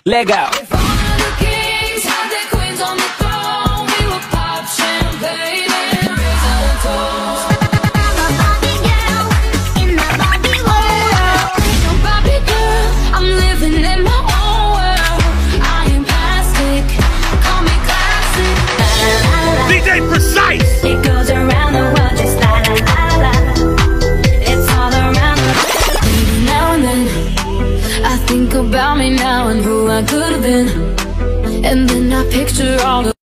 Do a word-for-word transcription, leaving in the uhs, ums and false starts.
Legal. D J Precise! It goes around the world just la la la la. It's all around the world. Now and then I think about me now and who I could have been, and then I picture all the